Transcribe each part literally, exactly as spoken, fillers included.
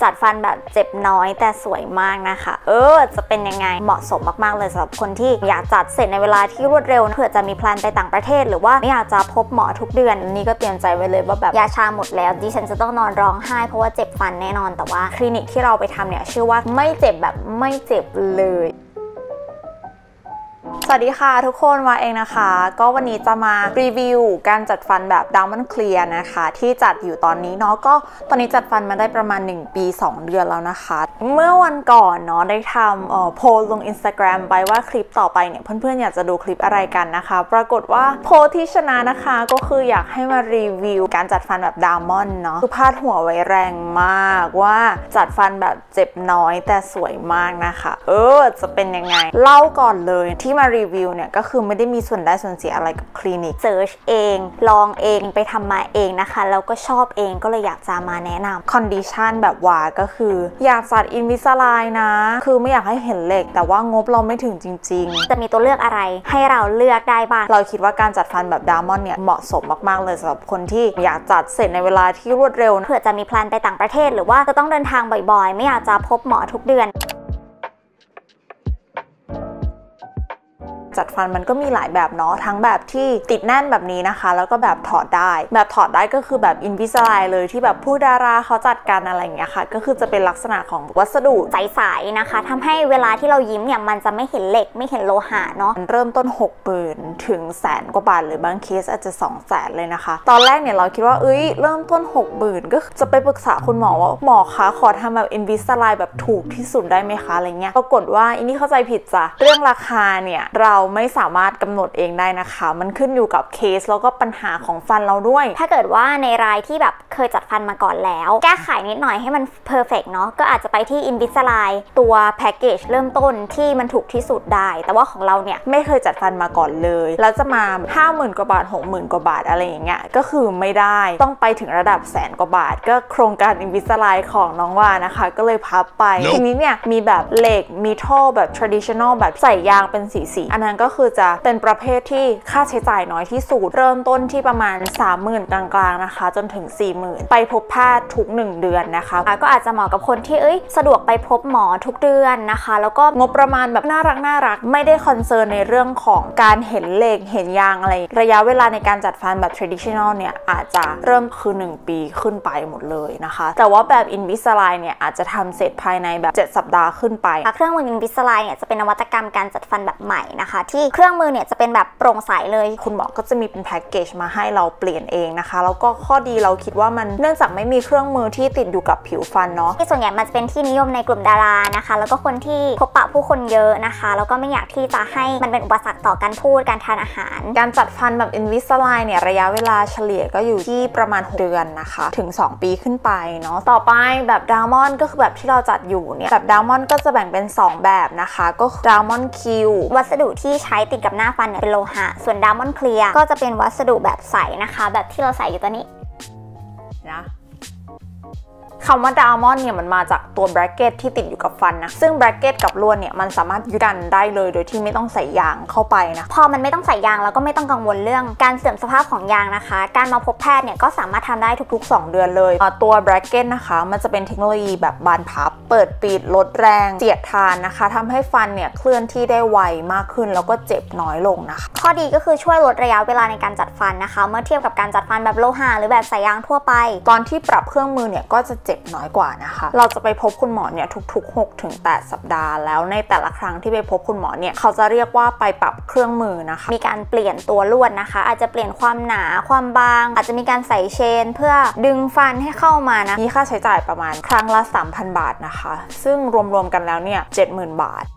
จัดฟันแบบเจ็บน้อยแต่สวยมากนะคะเออจะเป็นยังไงเหมาะสมมากๆเลยสำหรับคนที่อยากจัดเสร็จในเวลาที่รวดเร็วเผื่อจะมีแพลนไปต่างประเทศหรือว่าไม่อยากจะพบหมอทุกเดือนนี่ก็เตรียมใจไว้เลยว่าแบบยาชาหมดแล้วดิฉันจะต้องนอนร้องไห้เพราะว่าเจ็บฟันแน่นอนแต่ว่าคลินิกที่เราไปทำเนี่ยชื่อว่าไม่เจ็บแบบไม่เจ็บเลยสวัสดีค่ะทุกคนมาเองนะคะก็วันนี้จะมารีวิวการจัดฟันแบบ Diamond Clear นะคะที่จัดอยู่ตอนนี้เนาะก็ตอนนี้จัดฟันมาได้ประมาณหนึ่งปีสองเดือนแล้วนะคะเมื่อวันก่อนเนาะได้ทำเอ่อโพลลง Instagram ไปว่าคลิปต่อไปเนี่ยเพื่อนๆอยากจะดูคลิปอะไรกันนะคะปรากฏว่าโพลที่ชนะนะคะก็คืออยากให้มารีวิวการจัดฟันแบบ Diamond เนาะคือพาดหัวไว้แรงมากว่าจัดฟันแบบเจ็บน้อยแต่สวยมากนะคะเออจะเป็นยังไงเล่าก่อนเลยที่มารีวิวเนี่ยก็คือไม่ได้มีส่วนได้ส่วนเสียอะไรกับคลินิกเซิร์ชเองลองเองไปทำมาเองนะคะแล้วก็ชอบเองก็เลยอยากจะมาแนะนำคอนดิชันแบบว่าก็คืออยากจัดอินวิซาไลน์นะคือไม่อยากให้เห็นเหล็กแต่ว่างบเราไม่ถึงจริงๆจะมีตัวเลือกอะไรให้เราเลือกได้บ้างเราคิดว่าการจัดฟันแบบดามอนเนี่ยเหมาะสมมากๆเลยสำหรับคนที่อยากจัดเสร็จในเวลาที่รวดเร็วเผื่อจะมีแพลนไปต่างประเทศหรือว่าจะต้องเดินทางบ่อยๆไม่อยากจะพบหมอทุกเดือนจัดฟันมันก็มีหลายแบบเนาะทั้งแบบที่ติดแน่นแบบนี้นะคะแล้วก็แบบถอดได้แบบถอดได้ก็คือแบบอินวิซาไลน์เลยที่แบบผู้ดาราเขาจัดกันอะไรอย่างเงี้ยค่ะก็คือจะเป็นลักษณะของวัสดุใสๆนะคะทำให้เวลาที่เรายิ้มเนี่ยมันจะไม่เห็นเหล็กไม่เห็นโลหะเนาะเริ่มต้นหกหมื่นถึงแสนกว่าบาทหรือบางเคสอาจจะสองแสนเลยนะคะตอนแรกเนี่ยเราคิดว่าเอ้ยเริ่มต้นหกหมื่นก็จะไปปรึกษาคุณหมอว่าหมอคะขอทำแบบอินวิซาไลน์แบบถูกที่สุดได้ไหมคะอะไรเงี้ยปรากฏว่าอันนี้เข้าใจผิดจ้ะเรื่องราคาเนี่ยเราไม่สามารถกำหนดเองได้นะคะมันขึ้นอยู่กับเคสแล้วก็ปัญหาของฟันเราด้วยถ้าเกิดว่าในรายที่แบบเคยจัดฟันมาก่อนแล้วแก้ไขนิดหน่อยให้มันเพอร์เฟกต์เนาะก็อาจจะไปที่ Invisalign ตัวแพ็กเกจเริ่มต้นที่มันถูกที่สุดได้แต่ว่าของเราเนี่ยไม่เคยจัดฟันมาก่อนเลยแล้วจะมา ห้าหมื่น กว่าบาท หกหมื่น กว่าบาทอะไรอย่างเงี้ยก็คือไม่ได้ต้องไปถึงระดับแสนกว่าบาทก็โครงการ Invisalign ของน้องว่านะคะก็เลยพับไป no. ทีนี้เนี่ยมีแบบเหล็กมีท่อแบบ traditional แบบใส่ยางเป็นสีๆอันนั้นก็คือจะเป็นประเภทที่ค่าใช้จ่ายน้อยที่สุดเริ่มต้นที่ประมาณ สามหมื่น กลางๆนะคะจนถึง สี่หมื่น ไปพบแพทย์ทุกหนึ่งเดือนนะคะก็อาจจะเหมาะกับคนที่เอ้ยสะดวกไปพบหมอทุกเดือนนะคะแล้วก็งบประมาณแบบน่ารักน่ารักไม่ได้คอนเซิร์นในเรื่องของการเห็นเหล็กเห็นยางอะไรระยะเวลาในการจัดฟันแบบ traditional เนี่ยอาจจะเริ่มคือหนึ่งปีขึ้นไปหมดเลยนะคะแต่ว่าแบบ Invisalign เนี่ยอาจจะทำเสร็จภายในแบบเจ็ดสัปดาห์ขึ้นไปเครื่องมือ Invisalign เนี่ยจะเป็นนวัตกรรมการจัดฟันแบบใหม่นะคะที่เครื่องมือเนี่ยจะเป็นแบบโปร่งใสเลยคุณหมอก็จะมีเป็นแพ็กเกจมาให้เราเปลี่ยนเองนะคะแล้วก็ข้อดีเราคิดว่ามันเนื่องจากไม่มีเครื่องมือที่ติดอยู่กับผิวฟันเนาะที่ส่วนใหญ่มันจะเป็นที่นิยมในกลุ่มดารานะคะแล้วก็คนที่พบปะผู้คนเยอะนะคะแล้วก็ไม่อยากที่จะให้มันเป็นอุปสรรคต่อการพูดการทานอาหารการจัดฟันแบบ Invisalign เนี่ยระยะเวลาเฉลี่ยก็อยู่ที่ประมาณหกเดือนนะคะถึงสองปีขึ้นไปเนาะต่อไปแบบ Diamond ก็คือแบบที่เราจัดอยู่เนี่ยแบบ Diamond ก็จะแบ่งเป็นสองแบบนะคะก็ Diamond Q วัสดุที่ใช้ติดกับหน้าฟันเนี่ยเป็นโลหะส่วน Diamond Clear ก็จะเป็นวัสดุแบบใสนะคะแบบที่เราใส่อยู่ตอนนี้นะคำว่าดามอนเนี่ยมันมาจากตัวแบรกเก็ตที่ติดอยู่กับฟันนะซึ่งแบรกเก็ตกับลวดเนี่ยมันสามารถยึดกันได้เลยโดยที่ไม่ต้องใส่ยางเข้าไปนะพอมันไม่ต้องใส่ยางแล้วก็ไม่ต้องกังวลเรื่องการเสื่อมสภาพของยางนะคะการมาพบแพทย์เนี่ยก็สามารถทำได้ทุกๆสองเดือนเลยตัวแบรกเก็ตนะคะมันจะเป็นเทคโนโลยีแบบบานพับเปิดปิดลดแรงเสียดทานนะคะทำให้ฟันเนี่ยเคลื่อนที่ได้ไวมากขึ้นแล้วก็เจ็บน้อยลงนะคะข้อดีก็คือช่วยลดระยะเวลาในการจัดฟันนะคะเมื่อเทียบกับการจัดฟันแบบโลหะหรือแบบใส่ยางทั่วไปตอนที่ปรับเครื่องมือเนี่ยก็จะเจ็บน้อยกว่านะเราจะไปพบคุณหมอเนี่ยทุกๆ หกถึงแปด สัปดาห์แล้วในแต่ละครั้งที่ไปพบคุณหมอเนี่ยเขาจะเรียกว่าไปปรับเครื่องมือนะคะมีการเปลี่ยนตัวลวดนะคะอาจจะเปลี่ยนความหนาความบางอาจจะมีการใส่เชนเพื่อดึงฟันให้เข้ามานะมีค่าใช้จ่ายประมาณครั้งละ สามพัน บาทนะคะซึ่งรวมๆกันแล้วเนี่ย เจ็ดหมื่น บาท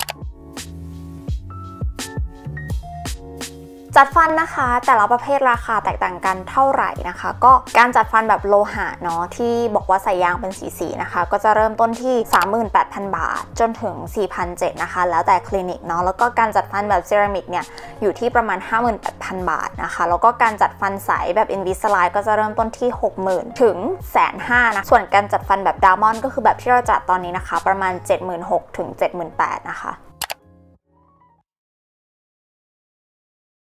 จัดฟันนะคะแต่ละประเภทราคาแตกต่างกันเท่าไหร่นะคะก็การจัดฟันแบบโลหะเนาะที่บอกว่าใส่ยางเป็นสีๆนะคะก็จะเริ่มต้นที่ สามหมื่นแปดพัน บาทจนถึง สี่พันเจ็ดร้อย นะคะแล้วแต่คลินิกเนาะแล้วก็การจัดฟันแบบเซรามิกเนี่ยอยู่ที่ประมาณ ห้าหมื่นแปดพัน บาทนะคะแล้วก็การจัดฟันใสแบบ Invisalign ก็จะเริ่มต้นที่ หกหมื่น ถึง หนึ่งแสนห้าหมื่น นะส่วนการจัดฟันแบบ Diamond ก็คือแบบที่เราจัดตอนนี้นะคะประมาณ เจ็ดหมื่นหกพัน ถึง เจ็ดหมื่นแปดพัน นะคะ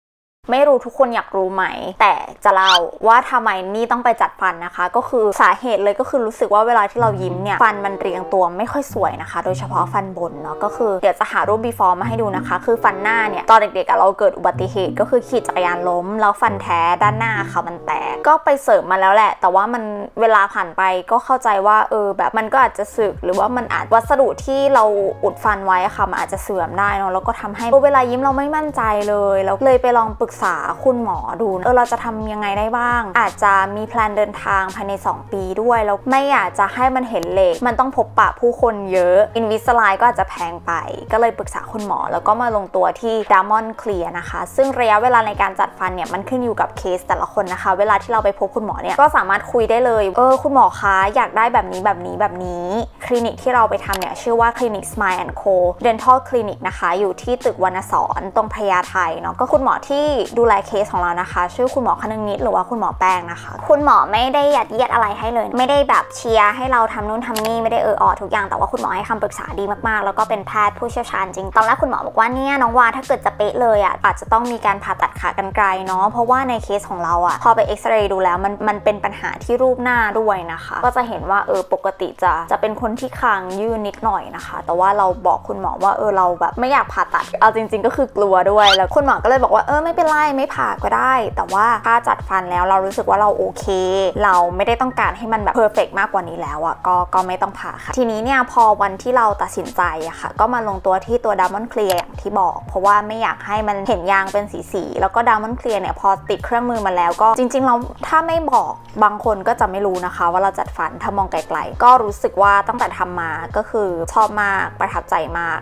ไม่รู้ทุกคนอยากรู้ไหมแต่จะเล่าว่าทำไมนี่ต้องไปจัดฟันนะคะก็คือสาเหตุเลยก็คือรู้สึกว่าเวลาที่เรายิ้มเนี่ยฟันมันเรียงตัวไม่ค่อยสวยนะคะโดยเฉพาะฟันบนเนาะก็คือเดี๋ยวจะหารูป before มาให้ดูนะคะคือฟันหน้าเนี่ยตอนเด็กๆเราเกิดอุบัติเหตุก็คือขี่จักรยานล้มแล้วฟันแท้ด้านหน้าค่ะมันแตกก็ไปเสริมมาแล้วแหละแต่ว่ามันเวลาผ่านไปก็เข้าใจว่าเออแบบมันก็อาจจะสึกหรือว่ามันอาจวัสดุที่เราอุดฟันไว้ค่ะมันอาจจะเสื่อมได้เนาะแล้วก็ทำให้เวลายิ้มเราไม่มั่นใจเลยแล้วเลยไปลองปรึกษาคุณหมอดูเออเราจะทำยังไงได้บ้างอาจจะมีแพลนเดินทางภายในสองปีด้วยแล้วไม่อยากจะให้มันเห็นเลยมันต้องพบปะผู้คนเยอะอินวิสไลน์ก็อาจจะแพงไปก็เลยปรึกษาคุณหมอแล้วก็มาลงตัวที่ Diamond Clear นะคะซึ่งระยะเวลาในการจัดฟันเนี่ยมันขึ้นอยู่กับเคสแต่ละคนนะคะเวลาที่เราไปพบคุณหมอเนี่ยก็สามารถคุยได้เลยเออคุณหมอคะอยากได้แบบนี้แบบนี้แบบนี้คลินิกที่เราไปทำเนี่ยชื่อว่าคลินิก Smile แอนด์ Co Dental Clinic นะคะอยู่ที่ตึกวรรณสอนตรงพญาไทเนาะก็คุณหมอที่ดูแลเคสของเรานะคะชื่อคุณหมอคนึงนิดหรือว่าคุณหมอแป้งนะคะคุณหมอไม่ได้ยัดเยียดอะไรให้เลยไม่ได้แบบเชียร์ให้เราทำนู่นทำนี่ไม่ได้เออออทุกอย่างแต่ว่าคุณหมอให้คำปรึกษาดีมากๆแล้วก็เป็นแพทย์ผู้เชี่ยวชาญจริงตอนแรกคุณหมอบอกว่าเนี่ยน้องวาถ้าเกิดจะเป๊ะเลยอ่ะอาจจะต้องมีการผ่าตัดขากรรไกรเนาะเพราะว่าในเคสของเราอ่ะพอไปเอ็กซเรย์ดูแล้วมันมันเป็นปัญหาที่รูปหน้าด้วยนะคะก็จะเห็นว่าเออปกติจะจะเป็นคนที่คางยื่นนิดหน่อยนะคะแต่ว่าเราบอกคุณหมอว่าเออเราแบบไม่อยากผ่าตัดเอาจริงๆก็คือกลัวด้วยแล้วคุณหมอก็เลยบอกว่าเออไม่เป็นไรไม่ผ่าก็ได้แต่ว่าถ้าจัดฟันแล้วเรารู้สึกว่าเราโอเคเราไม่ได้ต้องการให้มันแบบเพอร์เฟกต์มากกว่านี้แล้วอ่ะก็ก็ไม่ต้องผ่าค่ะทีนี้เนี่ยพอวันที่เราตัดสินใจอะค่ะก็มาลงตัวที่ตัว Diamond Clear อย่างที่บอกเพราะว่าไม่อยากให้มันเห็นยางเป็นสีๆแล้วก็ Diamond Clear เนี่ยพอติดเครื่องมือมาแล้วก็จริงๆเราถ้าไม่บอกบางคนก็จะไม่รู้นะคะว่าเราจัดฟันถ้ามองไกลๆก็รู้สึกว่าตั้งแต่ทำมาก็คือชอบมากประทับใจมาก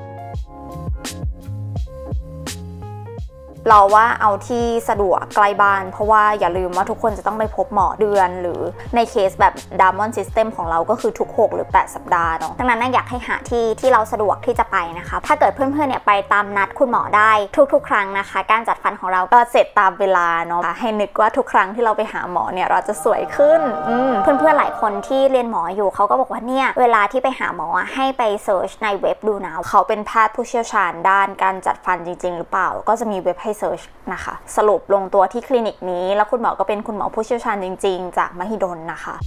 เราว่าเอาที่สะดวกใกล้บ้านเพราะว่าอย่าลืมว่าทุกคนจะต้องไปพบหมอเดือนหรือในเคสแบบ Diamond System ของเราก็คือทุกหกหรือแปดสัปดาห์เนาะดังนั้นอยากให้หาที่ที่เราสะดวกที่จะไปนะคะถ้าเกิดเพื่อนๆเนี่ยไปตามนัดคุณหมอได้ทุกๆครั้งนะคะการจัดฟันของเราก็เสร็จตามเวลาเนาะให้นึกว่าทุกครั้งที่เราไปหาหมอเนี่ยเราจะสวยขึ้นเพื่อนๆหลายคนที่เรียนหมออยู่เขาก็บอกว่าเนี่ยเวลาที่ไปหาหมอให้ไปเซิร์ชในเว็บดูนะเขาเป็นแพทย์ผู้เชี่ยวชาญด้านการจัดฟันจริงๆหรือเปล่าก็จะมีเว็บให้เซิร์ชนะคะสรุปลงตัวที่คลินิกนี้แล้วคุณหมอก็เป็นคุณหมอผู้เชี่ยวชาญจริงๆจากมหิดลนะคะ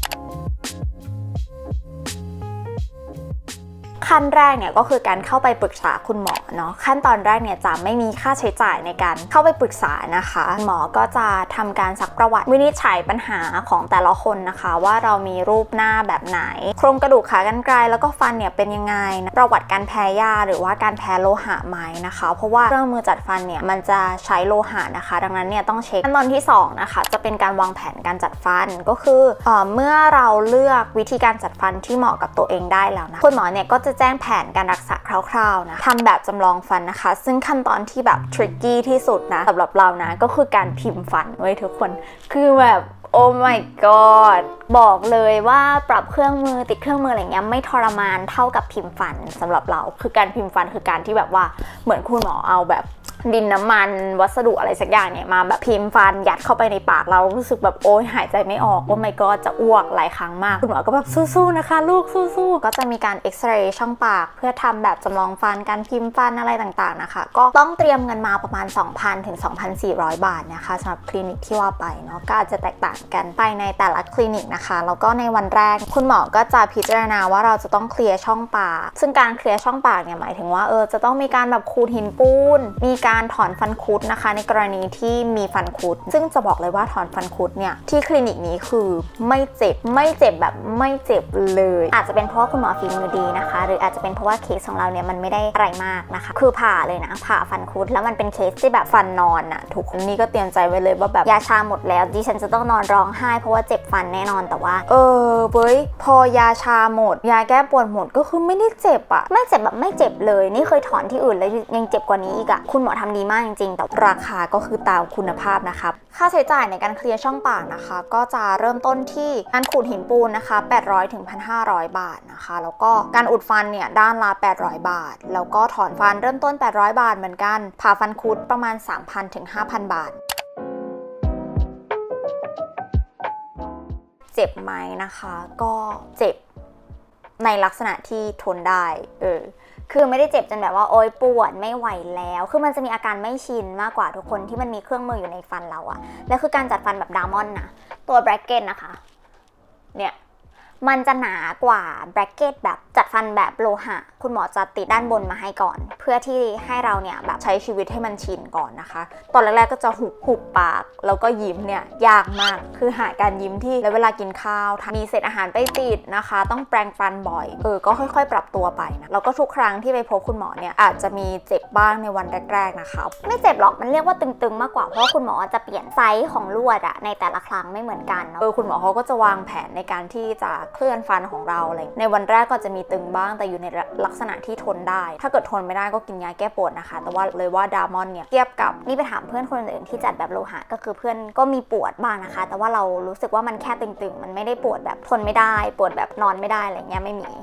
ขั้นแรกเนี่ยก็คือการเข้าไปปรึกษาคุณหมอเนาะขั้นตอนแรกเนี่ยจะไม่มีค่าใช้จ่ายในการเข้าไปปรึกษานะคะหมอก็จะทำการซักประวัติวินิจฉัยปัญหาของแต่ละคนนะคะว่าเรามีรูปหน้าแบบไหนโครงกระดูกขากรรไกรแล้วก็ฟันเนี่ยเป็นยังไงนะประวัติการแพ้ยาหรือว่าการแพ้โลหะไหมนะคะเพราะว่าเครื่องมือจัดฟันเนี่ยมันจะใช้โลหะนะคะดังนั้นเนี่ยต้องเช็คขั้นตอนที่สองนะคะจะเป็นการวางแผนการจัดฟันก็คือเอ่อเมื่อเราเลือกวิธีการจัดฟันที่เหมาะกับตัวเองได้แล้วนะคุณหมอเนี่ยก็จะแจ้งแผนการรักษาคร่าวๆนะทำแบบจำลองฟันนะคะซึ่งขั้นตอนที่แบบทริกกี้ที่สุดนะสำหรับเรานะก็คือการพิมพ์ฟันไว้ทุกคนคือแบบโอ้ my god บอกเลยว่าปรับเครื่องมือติดเครื่องมืออะไรเงี้ยไม่ทรมานเท่ากับพิมพ์ฟันสำหรับเราคือการพิมพ์ฟันคือการที่แบบว่าเหมือนคุณหมอเอาแบบดินน้ำมันวัสดุอะไรสักอย่างเนี่ยมาแบบพิมพ์ฟันยัดเข้าไปในปากเรารู้สึกแบบโอ๊ยหายใจไม่ออกโอ้ my god จะอ้วกหลายครั้งมากคุณหมอก็แบบสู้ๆนะคะลูกสู้ๆก็จะมีการเอ็กซเรย์ช่องปากเพื่อทำแบบจำลองฟันการพิมพ์ฟันอะไรต่างๆนะคะก็ต้องเตรียมเงินมาประมาณ สองพัน ถึง สองพันสี่ร้อย บาทนะคะสำหรับคลินิกที่ว่าไปเนาะก็อาจจะแตกต่างกันไปในแต่ละคลินิกนะคะแล้วก็ในวันแรกคุณหมอก็จะพิจารณาว่าเราจะต้องเคลียร์ช่องปากซึ่งการเคลียร์ช่องปากเนี่ยหมายถึงว่าเออจะต้องมีการแบบขูดหินปูนมีการถอนฟันคุดนะคะในกรณีที่มีฟันคุดซึ่งจะบอกเลยว่าถอนฟันคุดเนี่ยที่คลินิกนี้คือไม่เจ็บไม่เจ็บแบบไม่เจ็บเลยอาจจะเป็นเพราะว่าคุณหมอฝีมือดีนะคะหรืออาจจะเป็นเพราะว่าเคสของเราเนี่ยมันไม่ได้อะไรมากนะคะคือผ่าเลยนะผ่าฟันคุดแล้วมันเป็นเคสที่แบบฟันนอนอะทุกคนนี่ก็เตรียมใจไว้เลยว่าแบบยาชาหมดแล้วดิฉันจะต้องนอนร้องไห้เพราะว่าเจ็บฟันแน่นอนแต่ว่าเออเว้ยพอยาชาหมดยาแก้ปวดหมดก็คือไม่ได้เจ็บอะไม่เจ็บแบบไม่เจ็บเลยนี่เคยถอนที่อื่นแล้วยังเจ็บกว่านี้อีกอะคุณหมอทำดีมากจริงๆแต่ราคาก็คือตามคุณภาพนะคะค่าใช้จ่ายในการเคลียร์ช่องปากนะคะก็จะเริ่มต้นที่การขูดหินปูนนะคะแปดร้อยถึง หนึ่งพันห้าร้อย บาทนะคะแล้วก็การอุดฟันเนี่ยด้านละแปดร้อยบาทแล้วก็ถอนฟันเริ่มต้นแปดร้อยบาทเหมือนกันผ่าฟันคุดประมาณ สามพัน ถึง ห้าพัน บาทเจ็บไหมนะคะก็เจ็บในลักษณะที่ทนได้เออคือไม่ได้เจ็บจนแบบว่าโอ๊ยปวดไม่ไหวแล้วคือมันจะมีอาการไม่ชินมากกว่าทุกคนที่มันมีเครื่องมืออยู่ในฟันเราอะแล้วคือการจัดฟันแบบดามอนนะตัวแบรกเก็ตนะคะเนี่ยมันจะหนากว่าแบรกเก็ตแบบจัดฟันแบบโลหะคุณหมอจะติดด้านบนมาให้ก่อนเพื่อที่ให้เราเนี่ยแบบใช้ชีวิตให้มันชินก่อนนะคะตอนแรกๆก็จะหุบหุบปากแล้วก็ยิ้มเนี่ยยากมากคือหาการยิ้มที่แล้วเวลากินข้าวมีเศษอาหารไปติดนะคะต้องแปรงฟันบ่อยเออก็ค่อยๆปรับตัวไปนะแล้วก็ทุกครั้งที่ไปพบคุณหมอเนี่ยอาจจะมีเจ็บบ้างในวันแรกๆนะคะไม่เจ็บหรอกมันเรียกว่าตึงๆมากกว่าเพราะคุณหมอจะเปลี่ยนไซส์ของลวดอะในแต่ละครั้งไม่เหมือนกันเนาะเออคุณหมอเขาก็จะวางแผนในการที่จะเคลื่อนฟันของเราอะไรในวันแรกก็จะมีตึงบ้างแต่อยู่ในลักษณะที่ทนได้ถ้าเกิดทนไม่ได้ก็กินยาแก้ปวดนะคะแต่ว่าเลยว่าดามอนเนี่ยเทียบกับนี่ไปถามเพื่อนคนอื่นที่จัดแบบโลหะก็คือเพื่อนก็มีปวดบ้างนะคะแต่ว่าเรารู้สึกว่ามันแค่ตึงๆมันไม่ได้ปวดแบบทนไม่ได้ปวดแบบนอนไม่ได้อะไรเงี้ยไม่มี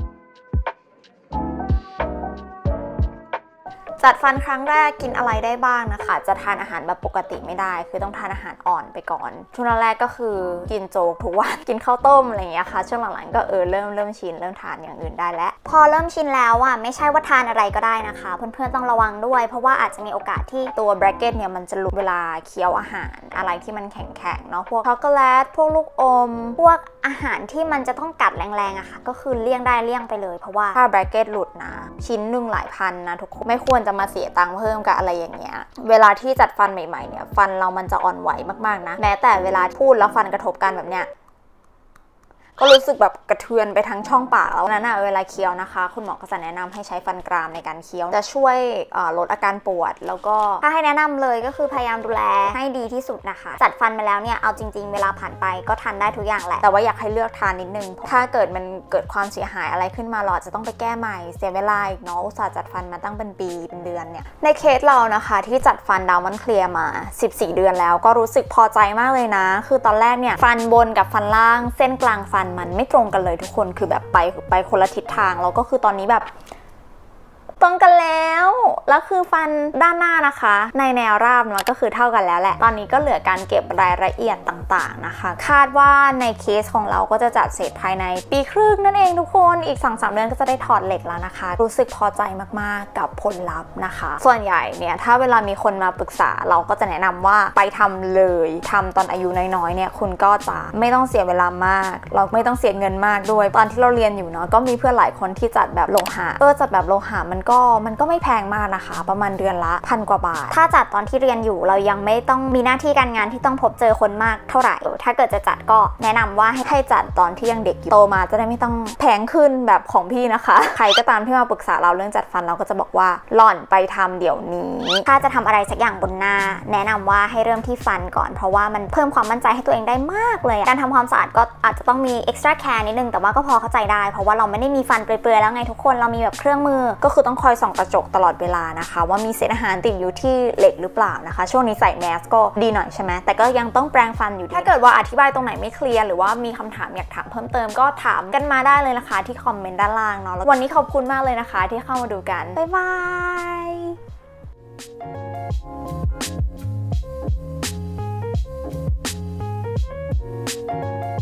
จัดฟันครั้งแรกกินอะไรได้บ้างนะคะจะทานอาหารแบบปกติไม่ได้คือต้องทานอาหารอ่อนไปก่อนช่วงแรกก็คือกินโจ๊กทุกวันกินข้าวต้มอะไรอย่างเงี้ยค่ะช่วงหลังๆก็เออเริ่มเริ่มชินเริ่มทานอย่างอื่นได้แล้วพอเริ่มชินแล้วอ่ะไม่ใช่ว่าทานอะไรก็ได้นะคะเพื่อนๆต้องระวังด้วยเพราะว่าอาจจะมีโอกาสที่ตัวแบรกเก็ตเนี่ยมันจะหลุดเวลาเคี้ยวอาหารอะไรที่มันแข็งๆเนาะพวกช็อกโกแลตพวกลูกอมพวกอาหารที่มันจะต้องกัดแรงๆอะค่ะก็คือเลี่ยงได้เลี่ยงไปเลยเพราะว่าถ้าแบรกเก็ตหลุดนะชิ้นหนึ่งหลายพันนะทุกคนไม่ควรจะมาเสียตังค์เพิ่มกับอะไรอย่างเงี้ยเวลาที่จัดฟันใหม่ๆเนี่ยฟันเรามันจะอ่อนไหวมากๆนะแม้แต่เวลาพูดแล้วฟันกระทบกันแบบเนี้ยก็รู้สึกแบบกระเทือนไปทั้งช่องปากแล้วนั้นอะเวลาเคี้ยวนะคะคุณหมอก็จะแนะนำให้ใช้ฟันกรามในการเคี้ยวจะช่วยลดอาการปวดแล้วก็ถ้าให้แนะนำเลยก็คือพยายามดูแลให้ดีที่สุดนะคะจัดฟันมาแล้วเนี่ยเอาจริงๆเวลาผ่านไปก็ทานได้ทุกอย่างแหละแต่ว่าอยากให้เลือกทานนิดนึงถ้าเกิดมันเกิดความเสียหายอะไรขึ้นมาเราจะต้องไปแก้ใหม่เสียเวลาอีกเนาะอุตส่าห์จัดฟันมาตั้งเป็นปีเป็นเดือนเนี่ยในเคสเรานะคะที่จัดฟันดาวมันเคลียร์มาสิบสี่เดือนแล้วก็รู้สึกพอใจมากเลยนะคือตอนแรกเนี่ยฟันบนกับฟันล่างเส้นกลางฟันมันไม่ตรงกันเลยทุกคนคือแบบไปไปคนละทิศทางแล้วก็คือตอนนี้แบบตรงกันแล้วแล้วคือฟันด้านหน้านะคะในแนวราบมันก็คือเท่ากันแล้วแหละตอนนี้ก็เหลือการเก็บรายละเอียดต่างๆนะคะคาดว่าในเคสของเราก็จะจัดเสร็จภายในปีครึ่งนั่นเองทุกคนอีก สองถึงสาม เดือนก็จะได้ถอดเหล็กแล้วนะคะรู้สึกพอใจมากๆกับผลลัพธ์นะคะส่วนใหญ่เนี่ยถ้าเวลามีคนมาปรึกษาเราก็จะแนะนำว่าไปทำเลยทำตอนอายุน้อยๆเนี่ยคุณก็จะไม่ต้องเสียเวลามากเราไม่ต้องเสียเงินมากด้วยตอนที่เราเรียนอยู่เนาะก็มีเพื่อนหลายคนที่จัดแบบโลหะเออจัดแบบโลหะมันก็มันก็ไม่แพงมากนะคะประมาณเดือนละพันกว่าบาทถ้าจัดตอนที่เรียนอยู่เรายังไม่ต้องมีหน้าที่การงานที่ต้องพบเจอคนมากเท่าไหร่ถ้าเกิดจะจัดก็แนะนำว่าให้จัดตอนที่ยังเด็กอยู่โตมาจะได้ไม่ต้องแพงขึ้นแบบของพี่นะคะใครก็ตามที่มาปรึกษาเราเรื่องจัดฟันเราก็จะบอกว่าหล่อนไปทำเดี๋ยวนี้ถ้าจะทำอะไรสักอย่างบนหน้าแนะนำว่าให้เริ่มที่ฟันก่อนเพราะว่ามันเพิ่มความมั่นใจให้ตัวเองได้มากเลยการทำความสะอาดก็อาจจะต้องมี extra care นิดนึงแต่ว่าก็พอเข้าใจได้เพราะว่าเราไม่ได้มีฟันเปื่อยๆแล้วไงทุกคนเรามีแบบเครื่องมือก็คือต้องคอยส่องกระจกตลอดเวลานะคะว่ามีเศษอาหารติดอยู่ที่เหล็กหรือเปล่านะคะช่วงนี้ใส่แมสก็ดีหน่อยใช่ไหมแต่ก็ยังต้องแปรงฟันอยู่ดีถ้าเกิดว่าอธิบายตรงไหนไม่เคลียร์หรือว่ามีคำถามอยากถามเพิ่มเติมก็ถามกันมาได้เลยนะคะที่คอมเมนต์ด้านล่างเนาะวันนี้ขอบคุณมากเลยนะคะที่เข้ามาดูกันบ๊ายบาย